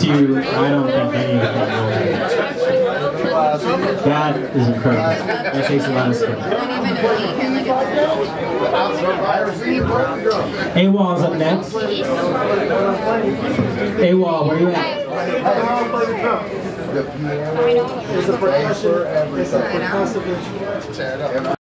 you, I don't think anything will. That is incredible. That takes a lot of skill. AWOL's up next. AWOL, where you at? There's a percussion.